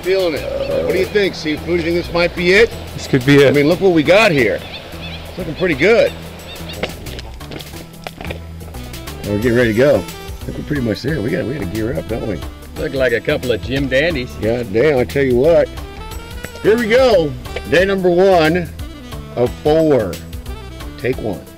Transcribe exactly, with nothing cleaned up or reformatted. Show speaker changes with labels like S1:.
S1: feeling it. What do you think, Seafood? You think this might be it?
S2: This could be it.
S1: I mean, look what we got here. It's looking pretty good. We're getting ready to go. I think we're pretty much there. We got we got to gear up, don't we?
S3: Look like a couple of Jim Dandies.
S1: God damn, I tell you what. Here we go. Day number one of four. Take one.